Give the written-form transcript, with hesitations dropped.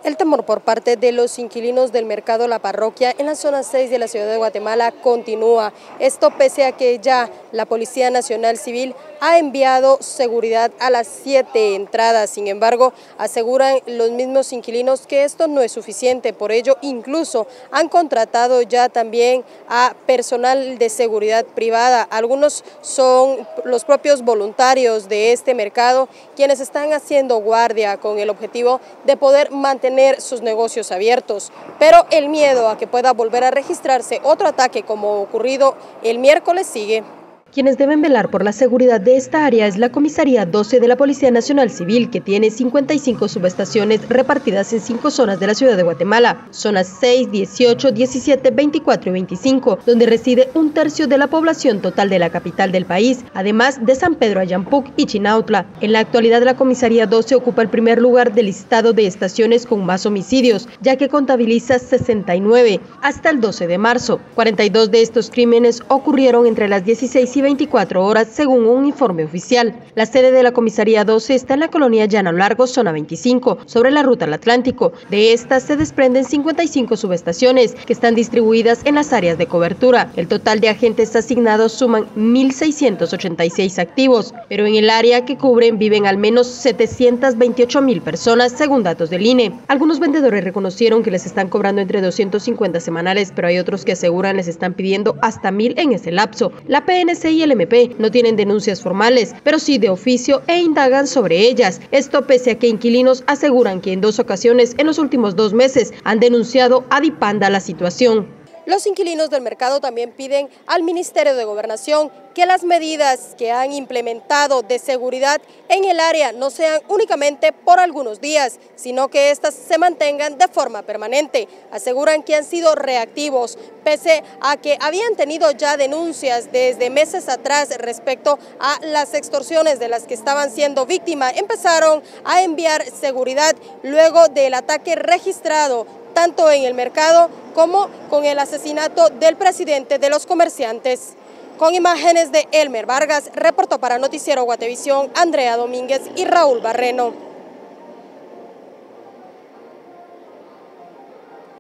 El temor por parte de los inquilinos del mercado La Parroquia en la zona 6 de la ciudad de Guatemala continúa. Esto pese a que ya la Policía Nacional Civil ha enviado seguridad a las 7 entradas. Sin embargo, aseguran los mismos inquilinos que esto no es suficiente. Por ello, incluso han contratado ya también a personal de seguridad privada. Algunos son los propios voluntarios de este mercado quienes están haciendo guardia con el objetivo de poder mantener sus negocios abiertos, pero el miedo a que pueda volver a registrarse otro ataque como ocurrido el miércoles sigue. Quienes deben velar por la seguridad de esta área es la Comisaría 12 de la Policía Nacional Civil, que tiene 55 subestaciones repartidas en 5 zonas de la ciudad de Guatemala, zonas 6, 18, 17, 24 y 25, donde reside un tercio de la población total de la capital del país, además de San Pedro Ayampuc y Chinautla. En la actualidad, la Comisaría 12 ocupa el primer lugar del listado de estaciones con más homicidios, ya que contabiliza 69 hasta el 12 de marzo. 42 de estos crímenes ocurrieron entre las 16 y 24 horas, según un informe oficial. La sede de la Comisaría 12 está en la colonia Llano Largo, zona 25, sobre la ruta al Atlántico. De estas se desprenden 55 subestaciones que están distribuidas en las áreas de cobertura. El total de agentes asignados suman 1.686 activos, pero en el área que cubren viven al menos 728.000 personas, según datos del INE. Algunos vendedores reconocieron que les están cobrando entre 250 semanales, pero hay otros que aseguran les están pidiendo hasta 1.000 en ese lapso. La PNC y el MP no tienen denuncias formales, pero sí de oficio e indagan sobre ellas. Esto pese a que inquilinos aseguran que en 2 ocasiones en los últimos 2 meses han denunciado a Dipanda la situación. Los inquilinos del mercado también piden al Ministerio de Gobernación que las medidas que han implementado de seguridad en el área no sean únicamente por algunos días, sino que éstas se mantengan de forma permanente. Aseguran que han sido reactivos, pese a que habían tenido ya denuncias desde meses atrás respecto a las extorsiones de las que estaban siendo víctimas. Empezaron a enviar seguridad luego del ataque registrado tanto en el mercado como con el asesinato del presidente de los comerciantes. Con imágenes de Elmer Vargas, reportó para Noticiero Guatevisión Andrea Domínguez y Raúl Barreno.